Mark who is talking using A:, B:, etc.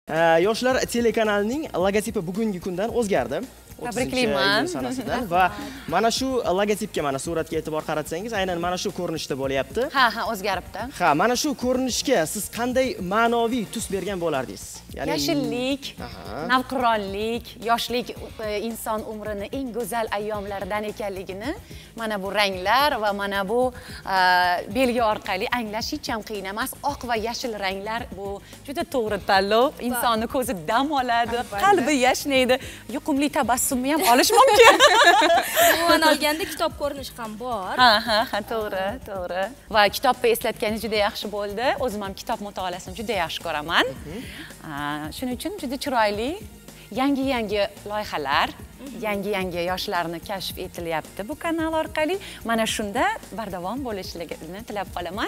A: Yoshlar telekanalining logotipi bugungi kundan o'zgardi.
B: Tabriklayman.
A: Sanasidan va mana shu logotipga mana suratga e'tibor qaratsangiz, aynan mana shu ko'rinishda bo'lyapti.
B: Ha, o'zgaribdi.
A: Ha, mana shu ko'rinishga siz qanday ma'noviy tus bergan bo'lardingiz?
B: Yashillik, navqironlik, yoshlik inson umrini eng go'zal ayyomlaridan ekanligini mana bu ranglar va mana bu belgi orqali anglash hech ham qiyin emas. Oq va yashil ranglar bu juda to'g'ri tanlov. Insonni ko'zi dam oladi, qalbi yashnaydi, yuqumli tabassumni ham olish mumkin.
C: Umuman olganda kitob ko'rinishi ham bor.
B: Ha, to'g'ri. Va kitobni eslatgani juda yaxshi bo'ldi. O'zim ham kitob mutolaasini juda yaxshi ko'raman. Shuning uchun juda chiroyli, yangi loyihalar, yangi yoshlarni kashf etilyapti bu kanal orqali. Mana shunda bardavom bo'lishligini tilab qolaman.